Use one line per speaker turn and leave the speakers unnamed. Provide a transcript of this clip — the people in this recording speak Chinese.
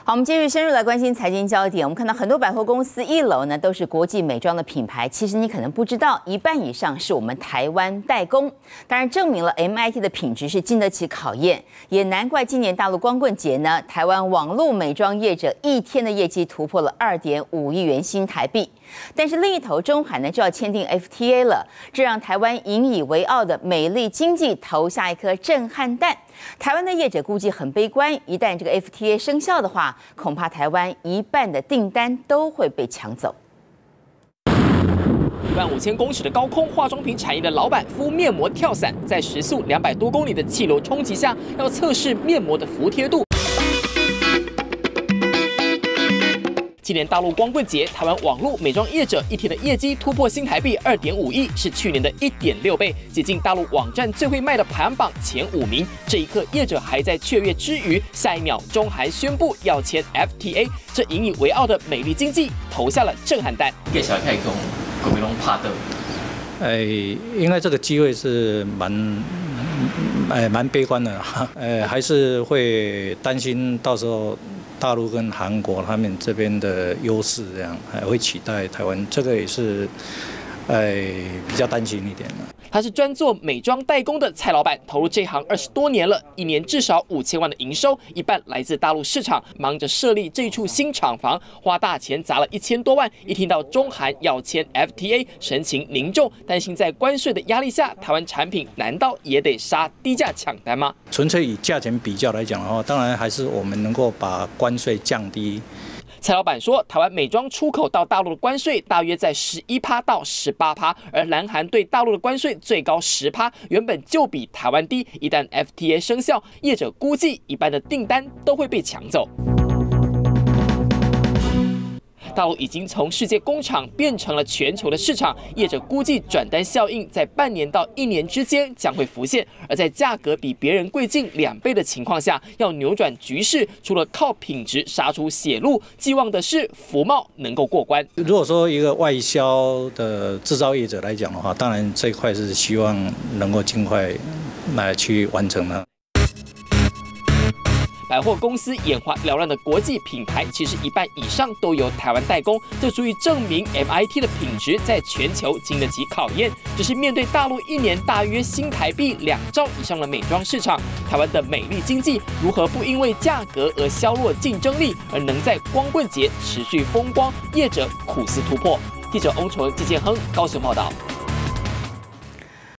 好，我们继续深入来关心财经焦点。我们看到很多百货公司一楼呢都是国际美妆的品牌，其实你可能不知道，一半以上是我们台湾代工。当然，证明了 MIT 的品质是经得起考验，也难怪今年大陆光棍节呢，台湾网络美妆业者一天的业绩突破了2.5亿元新台币。但是另一头，中海呢就要签订 FTA 了，这让台湾引以为傲的美丽经济投下一颗震撼弹。台湾的业者估计很悲观，一旦这个 FTA 生效的话，恐怕台湾一半的订单都会被抢走。
15000公尺的高空化妆品产业的老板敷面膜跳伞，在时速200多公里的气流冲击下，要测试面膜的服帖度。今年大陆光棍节，台湾网络美妆业者一天的业绩突破新台币2.5亿，是去年的1.6倍，接近大陆网站最会卖的排行榜前5名。这一刻，业者还在雀跃之余，下一秒中韩宣布要签 FTA， 这引以为傲的美丽经济投下了震撼弹。
介绍开讲，国民拢拍到。
应该这个机会是蛮悲观的，还是会担心到时候大陆跟韩国他们这边的优势，这样还会取代台湾，这个也是比较担心一点的。
他是专做美妆代工的蔡老板，投入这行20多年了，一年至少5000万的营收，一半来自大陆市场，忙着设立这一处新厂房，花大钱砸了1000多万。一听到中韩要签 FTA， 神情凝重，担心在关税的压力下，台湾产品难道也得杀低价抢单吗？
纯粹以价钱比较来讲的话，当然还是我们能够把关税降低。
蔡老板说，台湾美妆出口到大陆的关税大约在11%到18%，而南韩对大陆的关税最高10%，原本就比台湾低。一旦 FTA 生效，业者估计一半的订单都会被抢走。大陆已经从世界工厂变成了全球的市场，业者估计转单效应在半年到1年之间将会浮现。而在价格比别人贵近2倍的情况下，要扭转局势，除了靠品质杀出血路，寄望的是服贸能够过关。
如果说一个外销的制造业者来讲的话，当然这一块是希望能够尽快来去完成的。
百货公司眼花缭乱的国际品牌，其实一半以上都由台湾代工，这足以证明 MIT 的品质在全球经得起考验。只是面对大陆1年大约新台币2兆以上的美妆市场，台湾的美丽经济如何不因为价格而削弱竞争力，而能在光棍节持续风光？业者苦思突破。记者翁崇、季建亨高雄报道。